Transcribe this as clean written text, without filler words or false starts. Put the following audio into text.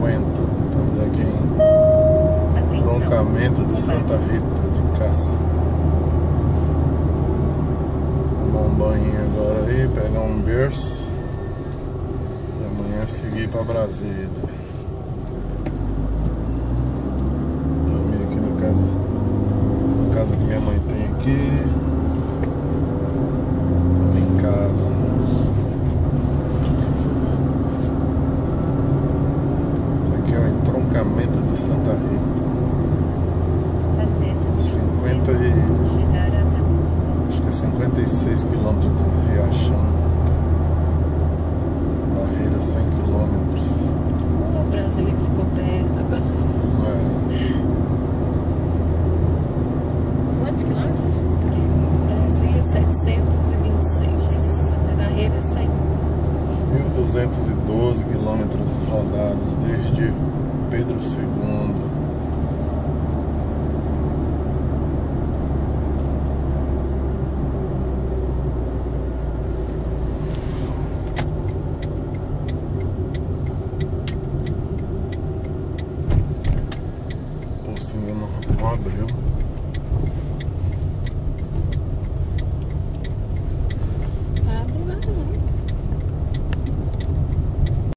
Estamos aqui em entroncamento de Santa Rita de Cássia. Tomar um banho agora aí, pegar um berço e amanhã seguir para Brasília. Dormir aqui na casa que minha mãe tem aqui. Estamos em casa. Isso aqui é o entroncamento de Santa Rita. 50 e... acho que é 56 quilômetros do Riachão. Barreira 100 quilômetros. O Brasília que ficou perto agora. Quantos quilômetros? Brasília 726. Barreira 100. 1.212 quilômetros rodados desde Pedro II.